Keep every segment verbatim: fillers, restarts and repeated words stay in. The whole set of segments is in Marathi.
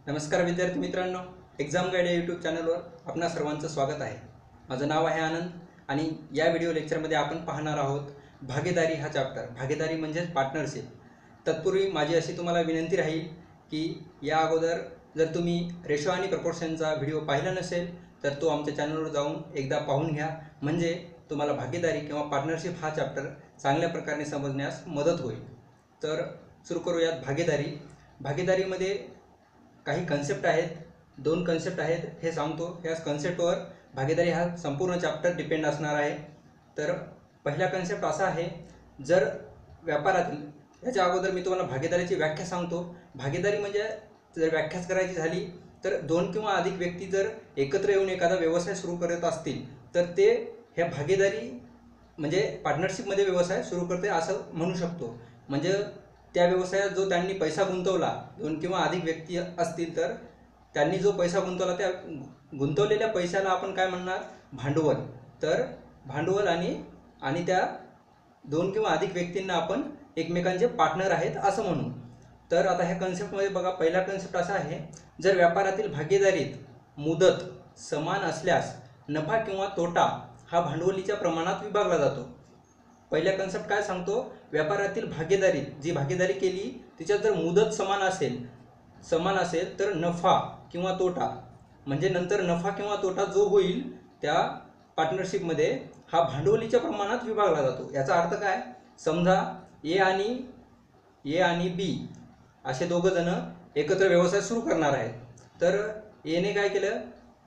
नमस्कार विद्यार्थी मित्रांनो, एक्झाम गाईड या यूट्यूब चॅनलवर आपणा सर्वांचं स्वागत आहे। माझं नाव आहे आनंद आणि या व्हिडिओ लेक्चरमध्ये आपण पाहणार आहोत भागीदारी हा चॅप्टर। भागीदारी म्हणजे पार्टनरशिप। तत्पूर्वी माझी अशी तुम्हाला विनंती राहील की या अगोदर जर तुम्ही रेशो आणि प्रपोर्शनचा व्हिडिओ पाहिला नसेल तर तो आमच्या चॅनलवर जाऊन एकदा पाहून घ्या, म्हणजे तुम्हाला भागीदारी किंवा पार्टनरशिप हा चॅप्टर चांगल्या प्रकारे समजण्यास मदत होईल। तर सुरू करूयात भागीदारी। भागीदारीमध्ये काही कन्सेप्ट आहेत, दोन कन्सेप्ट आहेत हे सांगतो। ह्या कन्सेप्टवर भागीदारी हा संपूर्ण चॅप्टर डिपेंड असणार आहे। तर पहिला कन्सेप्ट असा आहे, जर व्यापारातील याच्या अगोदर मी तुम्हाला भागीदारीची व्याख्या सांगतो। भागीदारी म्हणजे जर व्याख्याच करायची झाली तर दोन किंवा अधिक व्यक्ती जर एकत्र येऊन एखादा व्यवसाय सुरू करत असतील तर ते ह्या भागीदारी म्हणजे पार्टनरशिपमध्ये व्यवसाय सुरू करते असं म्हणू शकतो। म्हणजे त्या व्यवसायात जो त्यांनी पैसा गुंतवला, दोन किंवा अधिक व्यक्ती असतील तर त्यांनी जो पैसा गुंतवला त्या गुंतवलेल्या पैशाला आपण काय म्हणणार, भांडवल। तर भांडवल आणि आणि त्या दोन किंवा अधिक व्यक्तींना आपण एकमेकांचे पार्टनर आहेत असं म्हणू। तर आता ह्या कन्सेप्टमध्ये बघा, पहिला कन्सेप्ट असा आहे, जर व्यापारातील भागीदारीत मुदत समान असल्यास नफा किंवा तोटा हा भांडवलीच्या प्रमाणात विभागला जातो। पहिला कन्सेप्ट काय सांगतो, व्यापारातील भागीदारी जी भागीदारी केली तिच्यात जर मुदत समान असेल समान असेल तर नफा किंवा तोटा म्हणजे नंतर नफा किंवा तोटा जो होईल त्या पार्टनरशिपमध्ये हा भांडवलीच्या प्रमाणात विभागला जातो। याचा अर्थ काय, समजा ए आणि ए आणि बी असे दोघं जण एकत्र व्यवसाय सुरू करणार आहेत। तर एने काय केलं,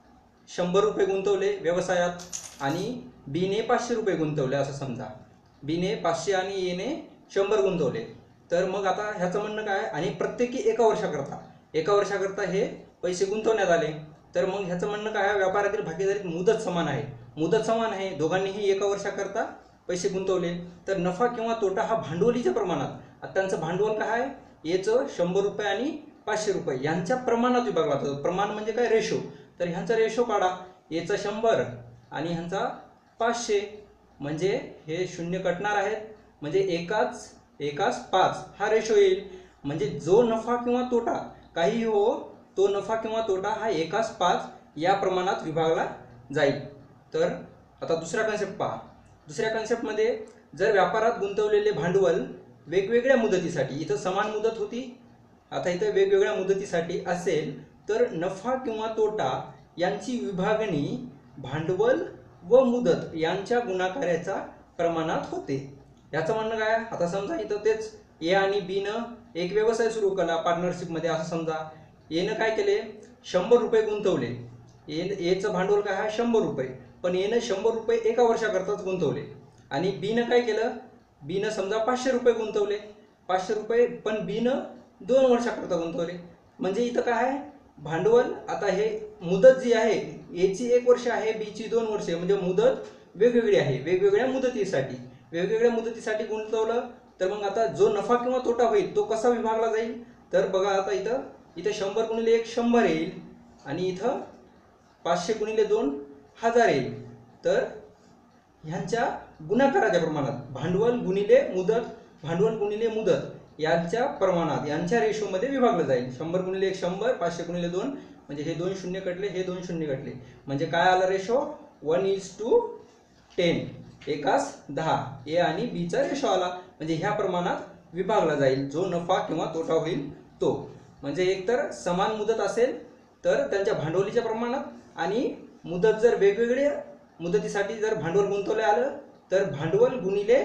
शंभर रुपये गुंतवले व्यवसायात आणि बीने पाचशे रुपये गुंतवले असं समजा। बीने पाचशे आणि एने शंभर गुंतवले। तर मग आता ह्याचं म्हणणं काय, आणि प्रत्येकी एका वर्षाकरता एका वर्षाकरता हे पैसे गुंतवण्यात आले। तर मग ह्याचं म्हणणं काय, व्यापारातील भागीदारीत मुदत समान आहे मुदत समान आहे दोघांनीही एका वर्षाकरता पैसे गुंतवले। तर नफा किंवा तोटा हा भांडवलीच्या प्रमाणात, आता त्यांचं भांडवल काय आहे, एचं शंभर रुपये आणि पाचशे रुपये यांच्या प्रमाणात विभागला जातो। प्रमाण म्हणजे काय, रेशो। तर ह्यांचा रेशो काढा, एचा शंभर आणि ह्यांचा पाचशे, म्हणजे हे शून्य कटणार आहेत, म्हणजे एकाच एकाच पाच हा रेशो येईल। म्हणजे जो नफा किंवा तोटा काही हो तो नफा किंवा तोटा हा एकाच पाच या प्रमाणात विभागला जाईल। तर आता दुसरा कन्सेप्ट पहा। दुसऱ्या कन्सेप्टमध्ये जर व्यापारात गुंतवलेले भांडवल वेगवेगळ्या मुदतीसाठी, इथं समान मुदत होती, आता इथं वेगवेगळ्या मुदतीसाठी असेल तर नफा किंवा तोटा यांची विभागणी भांडवल व मुदत यांच्या गुणाकाराच्या प्रमाणात होते। याचं म्हणणं काय, आता समजा इथं तेच ए आणि बी न एक व्यवसाय सुरू केला पार्टनरशिपमध्ये असं समजा। एनं काय केले, शंभर रुपये गुंतवले, ए एचं भांडवल काय आहे शंभर रुपये, पण एनं शंभर रुपये एका वर्षाकरताच गुंतवले। आणि बीनं काय केलं, बीनं समजा पाचशे रुपये गुंतवले पाचशे रुपये पण बीनं दोन वर्षाकरता गुंतवले। म्हणजे इथं काय आहे, भांडवल आता हे मुदत जी आहे, एची एक वर्ष आहे, बीची दोन वर्षे, म्हणजे मुदत वेगवेगळी आहे। वेगवेगळ्या मुदतीसाठी वेगवेगळ्या मुदतीसाठी गुंतवलं तर मग आता जो नफा किंवा तोटा होईल तो कसा विभागला जाईल, तर बघा आता इथं इथं शंभर गुणिले एक शंभर येईल आणि इथं पाचशे गुणिले दोन हजार येईल। तर ह्यांच्या गुणाकाराच्या प्रमाणात भांडवल गुणिले मुदत भांडवल गुणिले मुदत यांच्या प्रमाणात यांच्या रेशोमध्ये विभागलं जाईल। शंभर गुणिले एक शंभर, पाचशे गुणिले दोन, म्हणजे हे दोन शून्य कटले, हे दोन शून्य कटले, म्हणजे काय आला ratio, one is to ten, एकास दहा ए आणि बीचा रेशो आला। म्हणजे ह्या प्रमाणात विभागला जाईल जो नफा किंवा तोटा होईल तो। म्हणजे एकतर समान मुदत असेल तर त्यांच्या भांडवलीच्या प्रमाणात, आणि मुदत जर वेगवेगळ्या मुदतीसाठी जर भांडवल गुंतवले आलं तर भांडवल गुणिले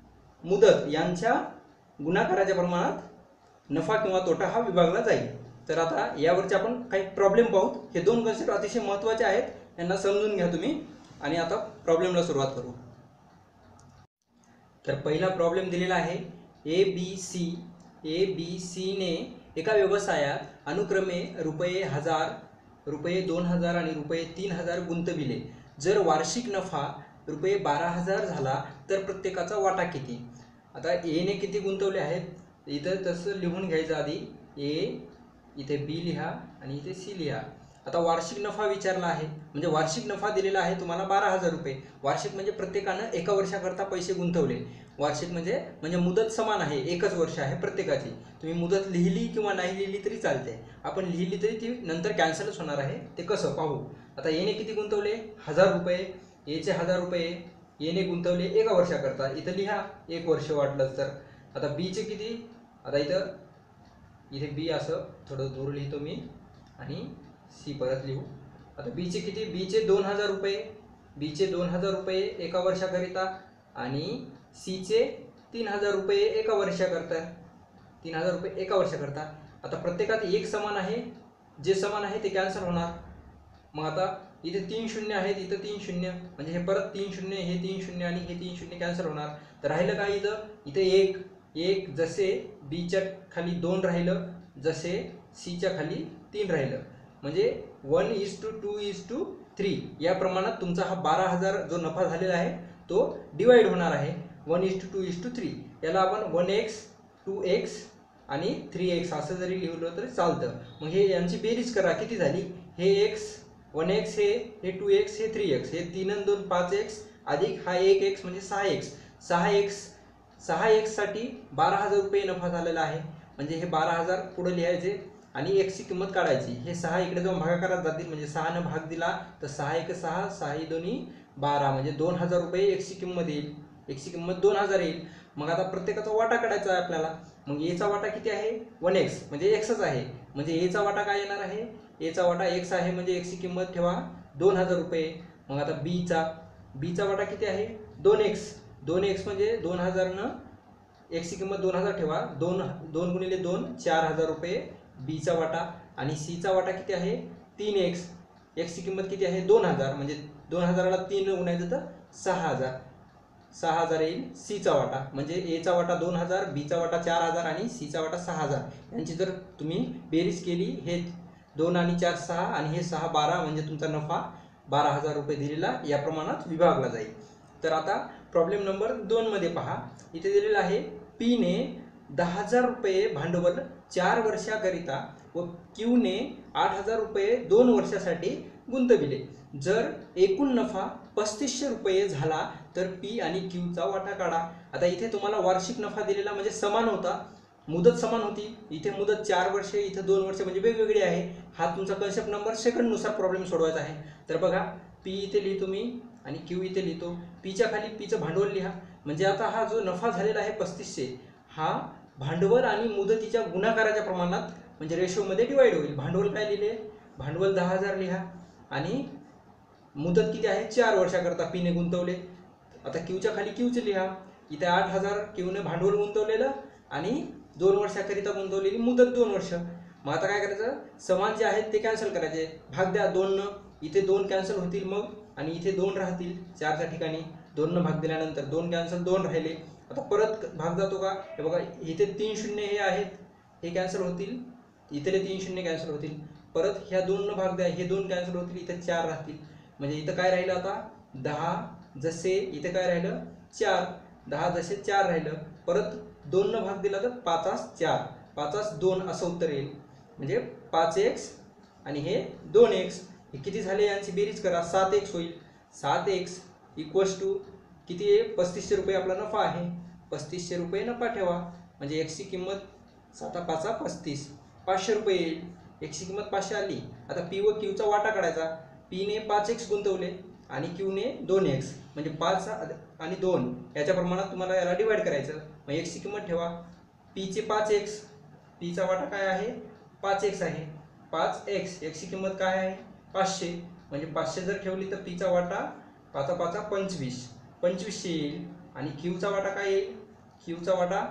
मुदत यांच्या गुणाकाराच्या प्रमाणात नफा किंवा तोटा हा विभागला जाईल। तर आता यावरचे आपण काही प्रॉब्लेम पाहू। हे दोन कन्सेप्ट अतिशय महत्त्वाचे आहेत, यांना समजून घ्या तुम्ही। आणि आता प्रॉब्लेमला सुरुवात करू। तर पहिला प्रॉब्लेम दिलेला आहे, A B C A B सीने एका व्यवसायात अनुक्रमे रुपये हजार, रुपये दोन हजार आणि रुपये तीन हजार गुंतविले। जर वार्षिक नफा रुपये बारा हजार झाला तर प्रत्येकाचा वाटा किती। आता एने किती गुंतवले आहेत, इथं तसं लिहून घ्यायचं आधी, ए इथे बी लिहा आणि इथे सी लिहा। आता वार्षिक नफा विचारला आहे, म्हणजे वार्षिक नफा दिलेला आहे तुम्हाला बारा हजार रुपये. वार्षिक म्हणजे प्रत्येकानं एका वर्षाकरता पैसे गुंतवले. वार्षिक म्हणजे म्हणजे मुदत समान आहे, एकच वर्ष आहे प्रत्येकाची. तुम्ही मुदत लिहिली किंवा नाही लिहिली तरी चालते. आपण लिहिली तरी ती नंतर कॅन्सलच होणार आहे. ते कसं पाहू. आता एने किती गुंतवले, हजार रुपये. एचे हजार रुपये एने गुंतवले एका वर्षाकरता, इथं लिहा एक वर्ष वाटलं तर. आता बीचे किती, आता इथं इथे बी असं थोडं दूर लिहितो मी आणि सी परत लिहू. आता बीचे किती, बीचे दोन हजार रुपये. बीचे दोन हजार रुपये एका वर्षाकरिता आणि सीचे तीन हजार रुपये एका वर्षाकरता. तीन हजार रुपये एका वर्षाकरता. आता प्रत्येकात एक समान आहे, जे समान आहे ते कॅन्सल होणार. मग आता इथे तीन शून्य आहेत, इथं तीन शून्य, म्हणजे हे परत तीन शून्य, हे तीन शून्य आणि हे तीन शून्य कॅन्सल होणार. तर राहिलं काय इथं, इथे एक एक जसे बीच्या खाली दोन राहिलं, जसे सीच्या खाली तीन राहिलं. म्हणजे one is to two is to three या प्रमाणात तुमचा हा बारा हजार जो नफा झालेला आहे तो डिवाइड होणार आहे. One is to two is to three. याला आपण वन एक्स टू एक्स आणि थ्री एक्स असं जरी लिहिलं तरी चालतं. मग हे यांची बेरीज करा, किती झाली. हे एक्स वन एक्स हे हे टू एक्स हे थ्री एक्स हे तीन आणि दोन पाच एक्स अधिक हा एक एक्स म्हणजे सहा एक्स. सहा एक्स सहा एक्ससाठी बारा हजार रुपये नफा झालेला आहे. म्हणजे हे बारा हजार पुढे लिहायचे आणि एक्सची किंमत काढायची. हे सहा इकडे जाऊन भागाकारात जातील, म्हणजे सहानं भाग दिला तर सहा एक सहा, सहा दोन्ही बारा, म्हणजे दोन हजार रुपये एक्सची किंमत येईल. एक्सची किंमत दोन हजार येईल. मग आता प्रत्येकाचा वाटा काढायचा आहे आपल्याला. मग एचा वाटा किती आहे, वन एक्स म्हणजे एक्सच आहे. म्हणजे एचा वाटा काय येणार आहे, एचा वाटा एक्स आहे, म्हणजे एक्सची किंमत ठेवा दोन हजार रुपये. मग आता बीचा बीचा वाटा किती आहे, दोन एक्स. दोन एक्स म्हणजे दोन हजारनं एक्सची किंमत दोन हजार ठेवा. दोन दोन गुणिले दोन चार हजार रुपये बीचा वाटा. आणि सीचा वाटा किती आहे, तीन एक्स. एक्सची किंमत किती आहे, दोन हजार, म्हणजे दोन हजाराला तीन गुणायचं तर सहा हजार. सहा हजार येईल सीचा वाटा. म्हणजे एचा वाटा दोन हजार, बीचा वाटा चार हजार आणि सीचा वाटा सहा हजार. यांची जर तुम्ही बेरीज केली, हे दोन आणि चार सहा आणि हे सहा बारा, म्हणजे तुमचा नफा बारा हजार रुपये दिलेला या प्रमाणात विभागला जाईल. तर आता प्रॉब्लेम नंबर दोन मध्ये पहा. इथे दिलेलं आहे पीने दहा हजार रुपये भांडवल चार वर्षाकरिता व क्यूने आठ हजार रुपये दोन वर्षासाठी गुंतविले. जर एकूण नफा पस्तीसशे रुपये झाला तर पी आणि क्यूचा वाटा काढा. आता इथे तुम्हाला वार्षिक नफा दिलेला म्हणजे समान होता, मुदत समान होती. इथे मुदत चार वर्षे, इथे दोन वर्षे, म्हणजे वेगवेगळी आहे. हा तुमचा कन्सेप्ट नंबर सेकंडनुसार प्रॉब्लेम सोडवायचा आहे. तर बघा, पी इथे लिहितो मी आणि क्यू इथे लिहितो. पीच्या खाली पीचं भांडवल लिहा. म्हणजे आता हा जो नफा झालेला आहे पस्तीसशे, हा भांडवल आणि मुदतीच्या गुणाकाराच्या प्रमाणात म्हणजे रेशोमध्ये डिवाइड होईल. भांडवल काय लिहिले, भांडवल दहा हजार लिहा आणि मुदत किती आहे, चार वर्षाकरता पीने गुंतवले. आता क्यूच्या खाली क्यूचे लिहा. इथे आठ हजार क्यूने भांडवल गुंतवलेलं आणि दोन वर्षाकरिता गुंतवलेली मुदत दोन वर्ष. मग आता काय करायचं, समान जे आहेत ते कॅन्सल करायचे. भाग द्या दोननं, इथे दोन कॅन्सल होतील मग आणि इथे दोन राहतील. चारच्या ठिकाणी दोननं भाग दिल्यानंतर दोन कॅन्सल, दोन राहिले. आता परत भाग जातो का, हे बघा इथे तीन शून्य हे आहेत, हे कॅन्सल होतील. इथले तीन शून्य कॅन्सल होतील. परत ह्या दोननं भाग द्या, हे दोन कॅन्सल होतील, इथे चार राहतील. म्हणजे इथं काय राहिलं आता दहा, जसे इथे काय राहिलं चार, दहा जसे चार राहिलं. परत दोननं भाग दिला तर पाचास चार, पाचास दोन असं उत्तर येईल. म्हणजे पाच एक्स आणि हे दोन एक्स. हे किती झाले यांची बेरीज करा, सात एक्स होईल. सात एक्स इक्वल्स टू किती आहे, पस्तीसशे रुपये आपला नफा आहे. पस्तीसशे रुपये नफा ठेवा. म्हणजे एक्सची किंमत साता पाचा पस्तीस, पाचशे रुपये येईल. एक्सची किंमत पाचशे आली. आता पी व क्यूचा वाटा काढायचा. पीने पाच एक्स गुंतवले आणि क्यूने दोन एक्स, म्हणजे पाच आणि दोन याच्या प्रमाणात तुम्हाला याला डिवाइड करायचं. मग एक्सची किंमत ठेवा. पीचे पाच एक्स, पीचा वाटा काय आहे, पाच एक्स आहे. पाच एक्स, एक्सची किंमत काय आहे, पाचशे. म्हणजे पाचशे जर ठेवली तर पीचा वाटा पाचा पाचा पंचवीस, पंचवीसशे येईल. आणि क्यूचा वाटा काय येईल, क्यूचा वाटा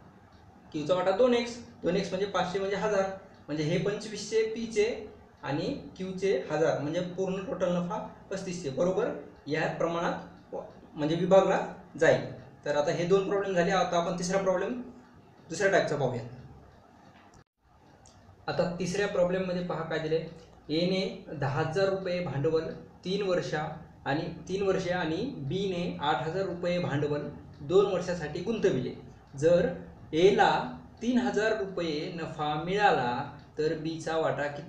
क्यूचा वाटा दोन एक्स. दोन एक्स म्हणजे पाचशे म्हणजे हजार. म्हणजे हे पंचवीसशे पीचे आणि क्यूचे हजार, म्हणजे पूर्ण टोटल नफा पस्तीसशे. बरोबर या प्रमाणात म्हणजे विभागला जाईल. तर आता हे दोन प्रॉब्लेम झाले. आता आपण तिसरा प्रॉब्लेम दुसऱ्या टाईपचा पाहूया. आता तिसऱ्या प्रॉब्लेममध्ये पहा काय दिले. एने दहा हजार रुपये भांडवल तीन वर्षा आणि तीन वर्षे आणि बीने आठ हजार रुपये भांडवल दोन वर्षासाठी गुंतविले. जर एला तीन हजार रुपये नफा मिळाला तर बीचा वाटा किती.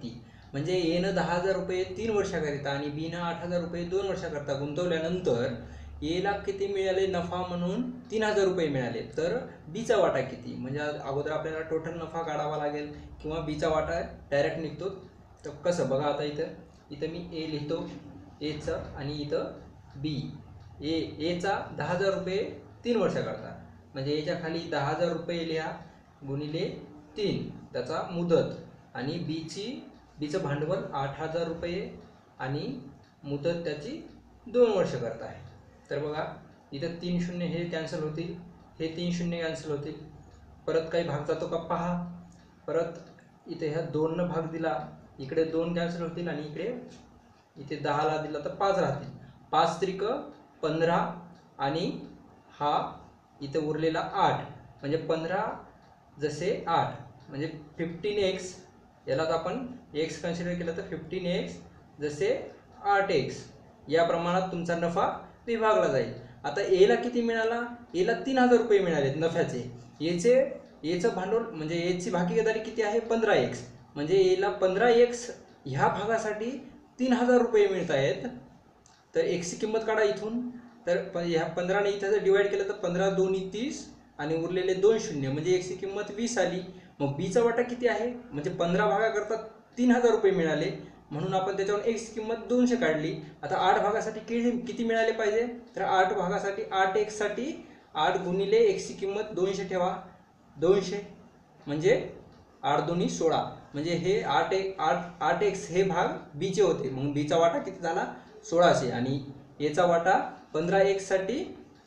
म्हणजे एनं दहा हजार रुपये तीन वर्षाकरिता आणि बीनं आठ हजार रुपये दोन वर्षाकरिता गुंतवल्यानंतर एला किती मिळाले नफा म्हणून तीन हजार रुपये मिळाले, तर बीचा वाटा किती, म्हणजे अगोदर आपल्याला टोटल नफा काढावा लागेल किंवा बीचा वाटा डायरेक्ट निघतो. तर कसं बघा, आता इथं इथं मी ए लिहितो एचं आणि इथं बी. ए एचा दहा हजार रुपये तीन वर्षाकरता, म्हणजे एच्या खाली दहा हजार रुपये लिहा गुणिले तीन त्याचा मुदत, आणि बीची बीचं भांडवल आठ हजार रुपये आणि मुदत त्याची दोन वर्ष करता आहे. तर बघा इथं तीन शून्य हे कॅन्सल होतील, हे तीन शून्य कॅन्सल होतील, परत काही भाग जातो का पहा. परत इथे ह्या दोननं भाग दिला, इकडे दोन कॅन्सल होतील आणि इकडे इथे दहाला दिला तर पाच राहतील. पाच त्रिक पंधरा आणि हा इथं उरलेला आठ, म्हणजे पंधरा जसे आठ म्हणजे फिफ्टीन एक्स, यालाच आपण एक्स कन्सिडर केलं तर फिफ्टीन एक्स जसे आठ एक्स या प्रमाणात तुमचा नफा विभागला जाईल. आता एला किती मिळाला, एला तीन हजार रुपये मिळाले नफ्याचे. एचे एचं भांडवल म्हणजे एची भागीदारी किती आहे पंधरा एक्स, म्हणजे एला पंधरा एक्स ह्या भागासाठी तीन हजार रुपये मिळत आहेत. तर एक्सची किंमत काढा इथून, तर ह्या पंधराने इथं जर डिवाइड केलं तर पंधरा दोन्ही तीस आणि उरलेले दोन शून्य म्हणजे एक्सची किंमत वीस आली. मग बीचा वाटा किती आहे, म्हणजे पंधरा भागाकरता तीन हजार रुपये मिळाले म्हणून आपण त्याच्यावर एक्सची किंमत दोनशे काढली. आता आठ भागासाठी किती किती मिळाले पाहिजे, तर आठ भागासाठी आठ एक्ससाठी आठ गुणिले एक्सची किंमत दोनशे ठेवा, दोनशे म्हणजे आठ दोन्ही सोळा, म्हणजे हे आठ एक आठ आठ एक्स हे भाग बीचे होते. मग बीचा वाटा किती झाला सोळाशे आणि एचा वाटा पंधरा एक्ससाठी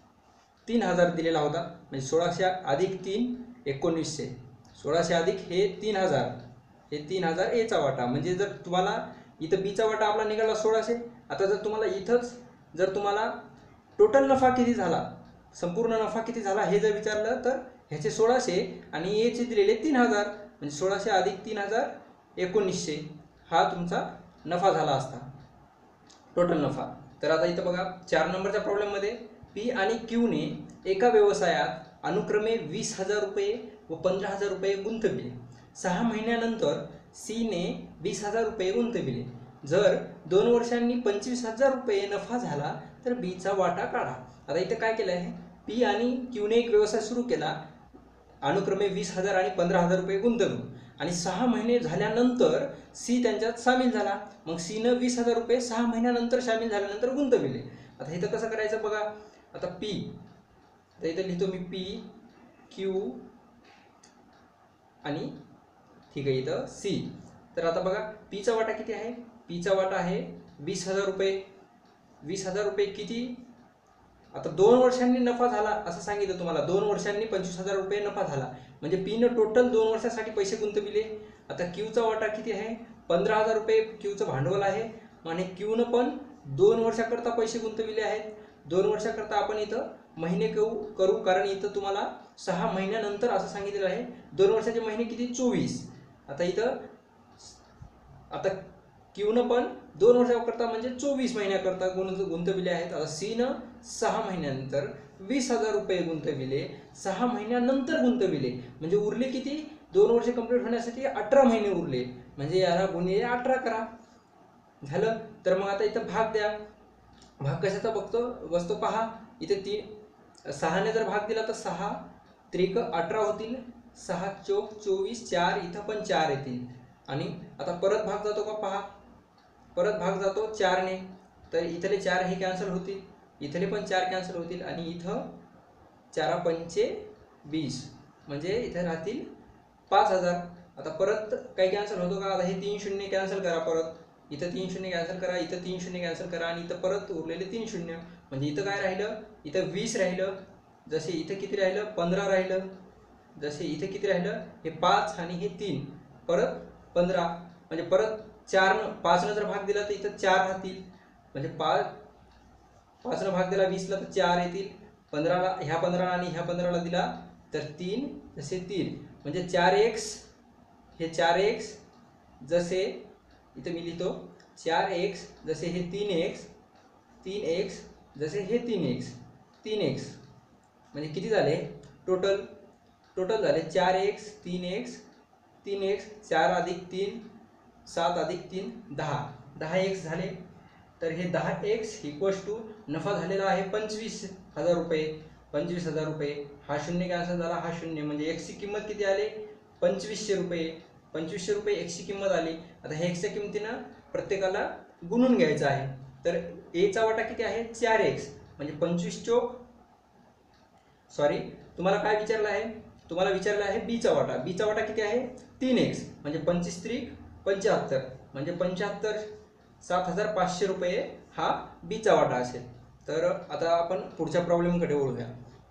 तीन हजार दिलेला होता, म्हणजे सोळाशे अधिक तीन एकोणीसशे, सोळाशे अधिक हे तीन हजार, हे तीन हजार एचा वाटा. म्हणजे जर तुम्हाला इथं बीचा वाटा आपला निघाला सोळाशे. आता जर तुम्हाला इथंच जर तुम्हाला टोटल नफा किती झाला, संपूर्ण नफा किती झाला हे जर विचारलं तर ह्याचे सोळाशे आणि एचे दिलेले तीन हजार, म्हणजे सोळाशे अधिक तीन हजार एकोणीसशे हा तुमचा नफा झाला असता, टोटल नफा. तर आता इथं बघा चार नंबरच्या प्रॉब्लेममध्ये पी आणि क्यूने एका व्यवसायात अनुक्रमे वीस हजार रुपये व पंधरा हजार रुपये गुंतविले. सहा महिन्यानंतर सीने वीस हजार रुपये गुंतविले. जर दोन वर्षांनी पंचवीस हजार रुपये नफा झाला तर बीचा वाटा काढा. आता इथं काय केलं आहे, पी आणि क्यूने एक व्यवसाय सुरू केला, अनुक्रमे वीस हजार आणि पंधरा हजार रुपये गुंतवून, आणि सहा महिने झाल्यानंतर सी त्यांच्यात सामील झाला. मग सीनं वीस हजार रुपये सहा महिन्यानंतर सामील झाल्यानंतर गुंतविले. आता इथं कसं करायचं बघा, आता पी, आता इथं लिहितो मी पी क्यू आणि ठीक आहे इथं सी. तर आता बघा पीचा वाटा किती आहे, पीचा वाटा आहे वीस हजार रुपये. वीस हजार रुपये किती, आता दोन वर्षांनी नफा झाला असं सांगितलं तुम्हाला, दोन वर्षांनी पंचवीस हजार रुपये नफा झाला, म्हणजे पीनं टोटल दोन वर्षासाठी पैसे गुंतविले. आता क्यूचा वाटा किती आहे, पंधरा हजार रुपये क्यूचं भांडवल आहे आणि क्यूनं पण दोन वर्षाकरता पैसे गुंतविले आहेत. दोन वर्षाकरता आपण इथं महिने करू करू कारण इथं तुम्हाला सहा महिन्यानंतर असं सांगितलेलं आहे. दोन वर्षाचे महिने किती, चोवीस. आता इथं आता क्यूनं पण दोन वर्षाकरता म्हणजे चोवीस महिन्याकरता गुंत गुंतविले आहेत. आता सीनं सहा महिन्यानंतर वीस हजार रुपये गुंतविले, सहा महिन्यानंतर गुंतविले, म्हणजे उरले किती, दोन वर्ष कंप्लीट होण्यासाठी अठरा महिने उरले, म्हणजे याला गुणिले अठरा करा, झालं. तर मग आता इथं भाग द्या, भाग कशाचा बघतो वस्तू पहा, इथे तीन सहाने जर भाग दिला तर सहा त्रिक अठरा होतील, सहा चौक चोवीस, चार इथं पण चार येतील. आणि आता परत भाग जातो का पहा, परत भाग जातो चारने, तर इथले चार हे कॅन्सल होतील, इथले पण चार कॅन्सल होतील आणि इथं चारा पंचे वीस, म्हणजे इथे राहतील पाच हजार. आता परत काही कॅन्सल होतो का, आता हे तीन शून्य कॅन्सल करा, परत इथं तीन शून्य कॅन्सल करा, इथं तीन शून्य कॅन्सल करा आणि इथं परत उरलेले तीन शून्य, म्हणजे इथं काय राहिलं, इथं वीस राहिलं, जसे इथं किती राहिलं पंधरा राहिलं, जसे इथे किती राहिलं हे पाच आणि हे तीन, परत पंधरा, म्हणजे परत चार पाचनं जर भाग दिला तर इथं चार राहतील, म्हणजे पाच पाचनं भाग दिला वीसला तर चार येतील, पंधराला ह्या पंधराला आणि ह्या पंधराला दिला तर तीन, जसे तीन म्हणजे चार एक्स, हे चार एक्स जसे इथं मी लिहितो चार एक्स जसे हे तीन एक्स, तीन एक्स जसे हे तीन एक्स, तीन एक्स म्हणजे किती झाले टोटल, टोटल झाले चार एक्स तीन एक्स तीन एक्स, चार अधिक तीन सात अधिक तीन दहा, दहा एक्स झाले. तर हे दहा एक्स इक्वल्स टू नफा झालेला आहे पंचवीस हजार रुपये. पंचवीस हजार रुपये हा शून्य कॅन्सल झाला, हा शून्य म्हणजे एक्सची किंमत किती आली पंचवीसशे रुपये. पंचवीसशे रुपये एक्सची किंमत आली. आता हे एक्सच्या किंमतीनं प्रत्येकाला गुणून घ्यायचं आहे. तर एचा वाटा किती आहे चार एक्स म्हणजे पंचवीस चोक सॉरी तुम्हाला काय विचारलं आहे, तुम्हाला विचारलं आहे बीचा वाटा. बीचा वाटा किती आहे तीन एक्स म्हणजे पंचवीस त्रिक पंच्याहत्तर म्हणजे पंच्याहत्तर सात हजार पाचशे रुपये हा बीचा वाटा असेल. तर आता आपण पुढच्या प्रॉब्लेमकडे वळूया.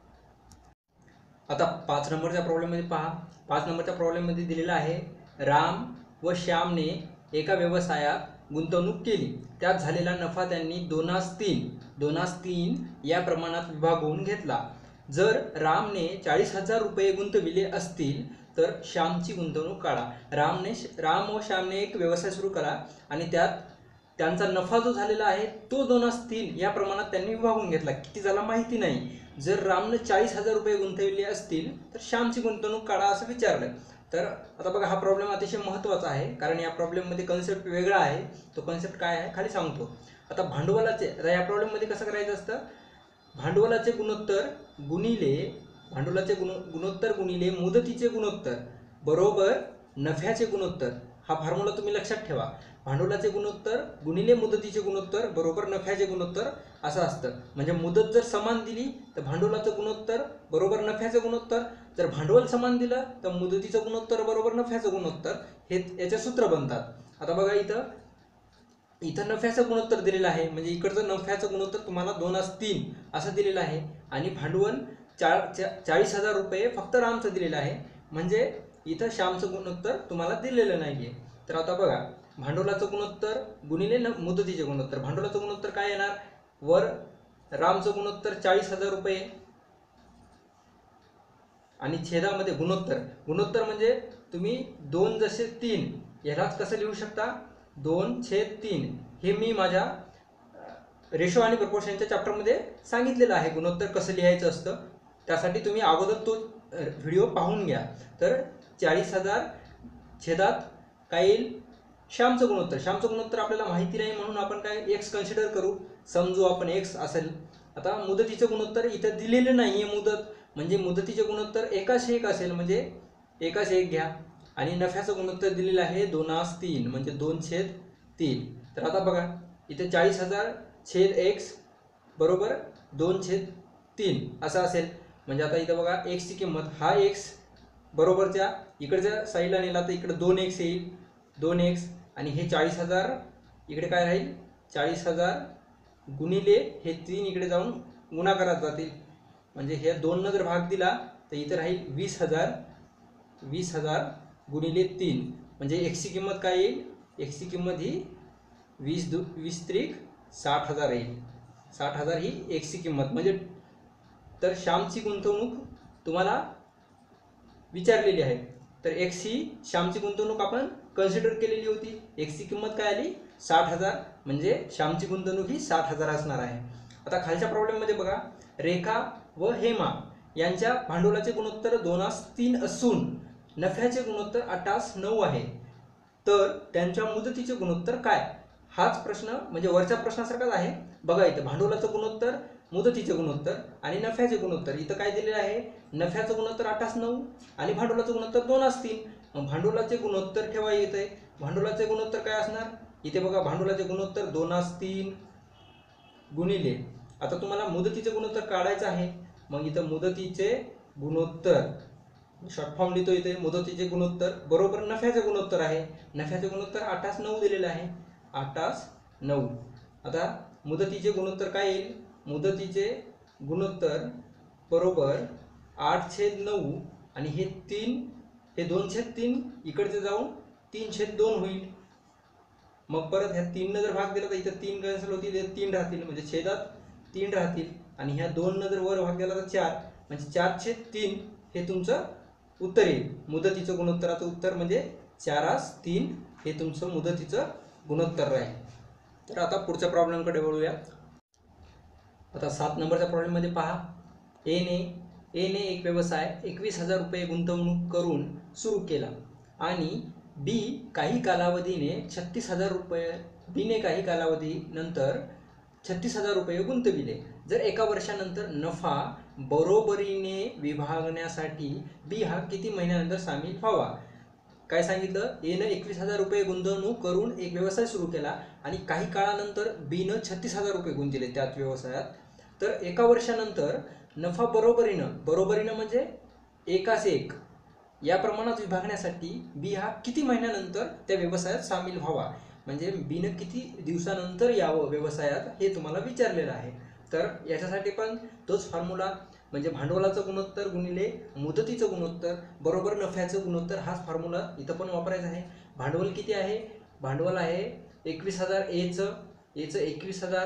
आता पाच नंबरच्या प्रॉब्लेममध्ये पहा. पाच नंबरच्या प्रॉब्लेममध्ये दिलेला आहे राम व श्यामने एका व्यवसायात गुंतवणूक केली. त्यात झालेला नफा त्यांनी दोनास तीन दोनास तीन या प्रमाणात विभागून घेतला. जर रामने चाळीस हजार रुपये गुंतविले असतील तर श्यामची गुंतवणूक काढा. रामने राम व श्यामने एक व्यवसाय सुरू करा आणि त्यात त्यांचा नफा जो झालेला आहे तो दोनास तीन या प्रमाणात त्यांनी विभागून घेतला. किती झाला माहिती नाही. जर रामने चाळीस हजार रुपये गुंतविले असतील तर श्यामची गुंतवणूक काढा असं विचारलं. तर आता बघा हा प्रॉब्लेम अतिशय महत्त्वाचा आहे कारण या प्रॉब्लेममध्ये कन्सेप्ट वेगळा आहे. तो कन्सेप्ट काय आहे खाली सांगतो. आता भांडवलाचे आता या प्रॉब्लेममध्ये कसं करायचं असतं, भांडवलाचे गुणोत्तर गुणिले भांडवलाचे गुण गुणोत्तर गुणिले मुदतीचे गुणोत्तर बरोबर नफ्याचे गुणोत्तर. हा फॉर्म्युला तुम्ही लक्षात ठेवा. भांडवलाचे गुणोत्तर गुणिले मुदतीचे गुणोत्तर बरोबर नफ्याचे गुणोत्तर असं असतं. म्हणजे मुदत जर समान दिली तर भांडवलाचं गुणोत्तर बरोबर नफ्याचं गुणोत्तर, जर भांडवल समान दिलं तर मुदतीचं गुणोत्तर बरोबर नफ्याचं गुणोत्तर, हे याचे सूत्र बनतात. आता बघा इथं इथं नफ्याचं गुणोत्तर दिलेलं आहे म्हणजे इकडचं नफ्याचं गुणोत्तर तुम्हाला दोनास तीन असं दिलेलं आहे आणि भांडवल चार चाळीस हजार रुपये फक्त रामचं दिलेलं आहे म्हणजे इथं श्यामचं गुणोत्तर तुम्हाला दिलेलं नाही आहे. तर आता बघा भांडवलाचं गुणोत्तर गुणिले न मुदतीचे गुणोत्तर. भांडवलाचं गुणोत्तर काय येणार, वर रामचं गुणोत्तर चाळीस हजार रुपये आणि छेदामध्ये गुणोत्तर. गुणोत्तर म्हणजे तुम्ही दोन जसे तीन यालाच कसं लिहू शकता दोन छेद तीन. हे मी माझ्या रेशो आणि प्रपोर्शनच्या चॅप्टरमध्ये सांगितलेलं आहे गुणोत्तर कसं लिहायचं असतं. त्यासाठी तुम्ही अगोदर तो व्हिडिओ पाहून घ्या. तर चाळीस हजार छेदात काय येईल श्यामचं गुणोत्तर. श्यामचं गुणोत्तर आपल्याला माहिती नाही म्हणून आपण काय एक्स कन्सिडर करू, समजू आपण एक्स असेल. आता मुदतीचं गुणोत्तर इथं दिलेलं नाही आहे मुदत म्हणजे मुदतीचे गुणोत्तर एकाशे एक असेल म्हणजे एकाशे एक घ्या आणि नफ्याचं गुणोत्तर दिलेलं आहे दोनास तीन म्हणजे दोन छेद तीन. तर आता बघा इथे चाळीस हजार छेद एक्स बरोबर दोन छेद तीन असं असेल म्हणजे आता इथं बघा एक्सची किंमत हा एक्स बरोबरच्या इकडच्या साईडला नेला तर इकडे दोन एक्स येईल दोन एक्स आणि हे चाळीस हजार इकडे काय राहील चाळीस हजार गुणिले हे तीन इकडे जाऊन गुणाकारात जातील म्हणजे हे दोननं जर भाग दिला तर इथं राहील वीस हजार वीस हजार गुणिले तीन म्हणजे एक्सची किंमत काय येईल, एक्सची किंमत ही वीस दु वीस त्रिक साठ हजार येईल. साठ हजार ही एक्सची किंमत म्हणजे. तर श्यामची गुंतवणूक तुम्हाला विचारलेली आहे तर एक्स ही श्यामची गुंतवणूक आपण कन्सिडर केलेली होती. एक्सची किंमत काय आली साठ हजार म्हणजे श्यामची गुंतवणूक ही साठ हजार असणार आहे. आता खालच्या प्रॉब्लेममध्ये बघा रेखा व हेमा यांच्या भांडवलाचे गुणोत्तर दोनास तीन असून नफ्याचे गुणोत्तर आठास नऊ आहे तर त्यांच्या मुदतीचे गुणोत्तर काय. हाच प्रश्न म्हणजे वरच्या प्रश्नासारखाच आहे. बघा इथं भांडवलाचं गुणोत्तर मुदतीचे गुणोत्तर आणि नफ्याचे गुणोत्तर. इथं काय दिलेलं आहे नफ्याचं गुणोत्तर आठास नऊ आणि भांडवलाचं गुणोत्तर दोनास तीन. मग भांडवलाचे गुणोत्तर ठेवा येते. भांडवलाचे गुणोत्तर काय असणार इथे बघा भांडवलाचे गुणोत्तर दोनास तीन गुणिले आता तुम्हाला मुदतीचे गुणोत्तर काढायचं आहे मग इथं मुदतीचे गुणोत्तर शॉर्ट फॉर्म लिहितो इथे मुदतीचे गुणोत्तर बरोबर नफ्याचे गुणोत्तर आहे. नफ्याचे गुणोत्तर आठास नऊ दिलेले आहे आठास नऊ. आता मुदतीचे गुणोत्तर काय येईल मुदतीचे गुणोत्तर बरोबर आठ छेद नऊ आणि हे तीन हे दोन छेद तीन इकडचे जाऊन तीन छेद दोन होईल. मग परत ह्या तीननं जर भाग दिला तर इथं तीन कॅन्सल होतील इथे तीन राहतील म्हणजे छेदात तीन राहतील आणि ह्या दोननं जर वर भाग दिला तर चार म्हणजे चार छेद तीन हे तुमचं उत्तर येईल. मुदतीचं गुणोत्तराचं उत्तर म्हणजे चारास तीन हे तुमचं मुदतीचं गुणोत्तर राहील. तर आता पुढच्या प्रॉब्लेमकडे वळूया. आता सात नंबरच्या प्रॉब्लेममध्ये पहा एने एने एक व्यवसाय एकवीस हजार रुपये गुंतवणूक करून सुरू केला आणि बी काही कालावधीने छत्तीस हजार रुपये बीने काही कालावधीनंतर छत्तीस हजार रुपये गुंतविले. जर एका वर्षानंतर नफा बरोबरीने विभागण्यासाठी बी हा किती महिन्यानंतर सामील व्हावा. काय सांगितलं, एनं एकवीस हजार रुपये गुंतवणूक करून एक व्यवसाय सुरू केला आणि काही काळानंतर बीनं छत्तीस हजार रुपये गुंतवले त्याच व्यवसायात. तर एका वर्षानंतर नफा बरोबरीनं बरोबरीनं म्हणजे एकास एक या प्रमाणात विभागण्यासाठी बी हा किती महिन्यानंतर त्या व्यवसायात सामील व्हावा, म्हणजे बीनं किती दिवसानंतर यावं व्यवसायात हे तुम्हाला विचारलेलं आहे. तर याच्यासाठी पण तोच फॉर्म्युला म्हणजे भांडवलाचं गुणोत्तर गुणिले मुदतीचं गुणोत्तर बरोबर नफ्याचं गुणोत्तर हाच फॉर्म्युला इथं पण वापरायचा आहे. भांडवल किती आहे, भांडवल आहे एकवीस हजार एचं एचं एकवीस हजार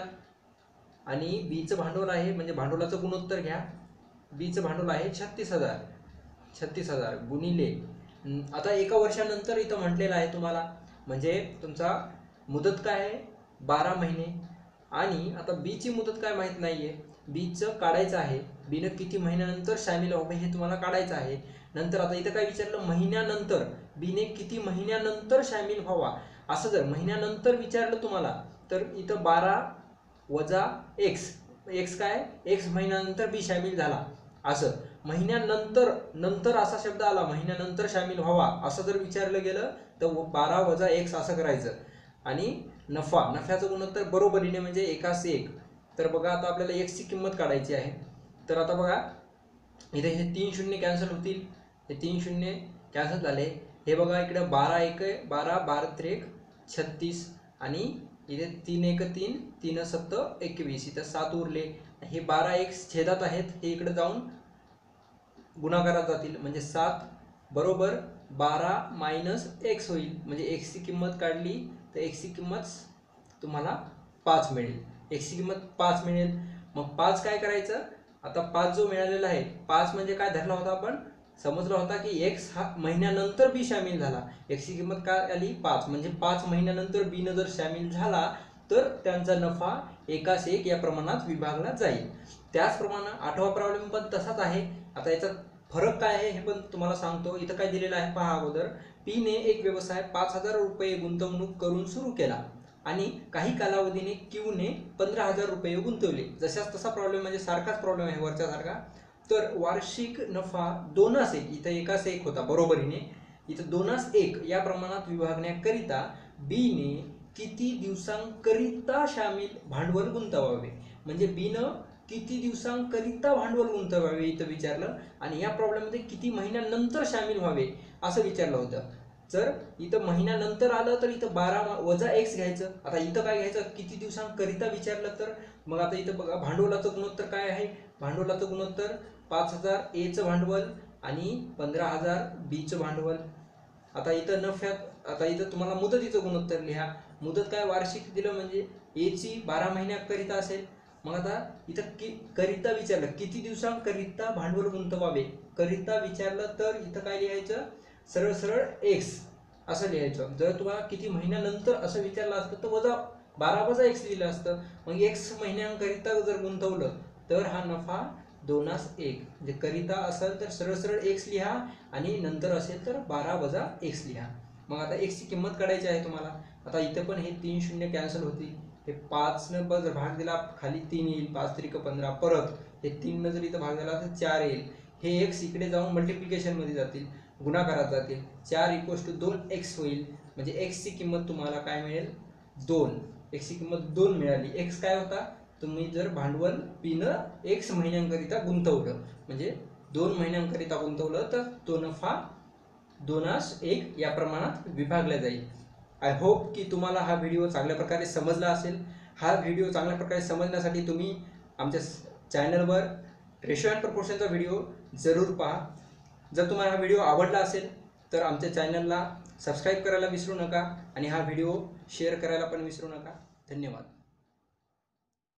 आणि बीचं भांडवल आहे म्हणजे भांडवलाचं गुणोत्तर घ्या, बीचं भांडवल आहे छत्तीस हजार छत्तीस हजार गुणिले आता एका वर्षानंतर इथं म्हटलेलं आहे तुम्हाला म्हणजे तुमचा मुदत काय आहे बारा महिने आणि आता बीची मुदत काय माहीत नाही आहे, बीचं काढायचं आहे, बीनं किती महिन्यानंतर सामील व्हावे हे तुम्हाला काढायचं आहे. नंतर आता इथं काय विचारलं महिन्यानंतर बीने किती महिन्यानंतर सामील व्हावा. असं जर महिन्यानंतर विचारलं तुम्हाला तर इथं बारा वजा एक्स एक्स काय एक्स महिन्यानंतर बी सामील झाला. असं महिन्यानंतर नंतर असा शब्द आला महिन्यानंतर सामील व्हावा असं जर विचारलं गेलं तर बारा वजा एक्स असं करायचं. आणि नफा नफ्याचं गुणोत्तर बरोबरीने म्हणजे एकास एक. तर बघा आता आपल्याला एक्सची किंमत काढायची आहे. तर आता बघा इथे हे तीन शून्य कॅन्सल होतील, हे तीन शून्य कॅन्सल झाले. हे बघा इकडे बारा एक बारा बारा त्रेक छत्तीस आणि इथे तीन एक तीन तीन सत्त एकवीस इथं सात उरले. हे बारा एक छेदात आहेत हे इकडे जाऊन गुणाकारात जातील म्हणजे सात बरोबर बारा मायनस एक्स होईल म्हणजे एक्सची किंमत काढली तर एक्सची किंमत तुम्हाला पाच मिळेल. एक्सची किंमत पाच मिळेल. मग पाच काय करायचं आता पाच जो मिळालेला आहे पाच म्हणजे काय धरला होता आपण समजला होता की एक्स हा महिन्यानंतर बी सामील झाला. एक्सची किंमत काय आली पाच म्हणजे पाच महिन्यानंतर बीनं जर सामील झाला तर त्यांचा नफा एकास एक या प्रमाणात विभागला जाईल. त्याचप्रमाणे आठवा प्रॉब्लेम पण तसाच आहे. आता याचा फरक काय आहे हे पण तुम्हाला सांगतो. इथं काय दिलेलं आहे पहा अगोदर, पीने एक व्यवसाय पाच हजार रुपये गुंतवणूक करून सुरू केला आणि काही कालावधीने क्यूने पंधरा हजार रुपये गुंतवले. जशाच तसा प्रॉब्लेम म्हणजे सारखाच प्रॉब्लेम आहे वरच्या सारखा. तर वार्षिक नफा दोनास एक इथं एकास एक होता बरोबरीने इथं दोनास एक या प्रमाणात विभागण्याकरिता बीने किती दिवसांकरिता सामील भांडवल गुंतवावे म्हणजे बीनं किती दिवसांकरिता भांडवल गुंतवावे इथं विचारलं. आणि या प्रॉब्लेममध्ये किती महिन्यानंतर सामील व्हावे असं विचारलं होतं. जर इथं महिन्यानंतर आलं तर इथं बारा वजा एक्स घ्यायचं. आता इथं काय घ्यायचं किती दिवसांकरिता विचारलं तर मग आता इथं बघा भांडवलाचं गुणोत्तर काय आहे, भांडवलाचं गुणोत्तर पाच हजार एचं भांडवल आणि पंधरा हजार बीचं भांडवल. आता इथं नफ्यात आता इथं तुम्हाला मुदतीचं गुणोत्तर लिहा. मुदत काय वार्षिक दिलं म्हणजे एची बारा महिन्याकरिता असेल. मग आता इथं कि करिता विचारलं किती दिवसांकरिता भांडवल गुंतवावे करिता विचारलं तर इथं काय लिहायचं सरळ सरळ एक्स असं लिहायचं. जर तुम्हाला किती महिन्यानंतर असं विचारलं असतं तर वजा बारा वजा एक्स लिहिलं असतं. मग एक्स महिन्यांकरिता जर गुंतवलं तर हा नफा दोनास एक म्हणजे करिता असेल तर सरळ सरळ एक्स लिहा आणि नंतर असेल तर बारा वजा एक्स लिहा. मग आता एक्सची किंमत काढायची आहे तुम्हाला. आता इथं पण हे तीन शून्य कॅन्सल होतील. हे पाचनं जर भाग दिला खाली तीन येईल पाच त्रिक पंधरा परत हे तीननं जर इथं भाग दिला तर चार येईल. हे एक्स इकडे जाऊन मल्टिप्लिकेशनमध्ये जातील गुणाकारात जातील. चार इक्वल्स टू दोन एक्स होईल म्हणजे एक्सची किंमत तुम्हाला काय मिळेल दोन. एक्सची किंमत दोन मिळाली. एक्स काय होता तुम्ही जर भांडवल पीनं एक्स महिन्यांकरिता गुंतवलं म्हणजे दोन महिन्यांकरिता गुंतवलं तर तो नफा दोनास एक या प्रमाणात विभागला जाईल. आय होप की तुम्हाला हा व्हिडिओ चांगल्या प्रकारे समजला असेल. हा व्हिडिओ चांगल्या प्रकारे समजण्यासाठी तुम्ही आमच्या चॅनलवर रेशो अँड प्रपोर्शनचा व्हिडिओ जरूर पहा. जर तुम्हाला हा व्हिडिओ आवडला असेल तर आमच्या चॅनलला सबस्क्राईब करायला विसरू नका आणि हा व्हिडिओ शेअर करायला पण विसरू नका. धन्यवाद.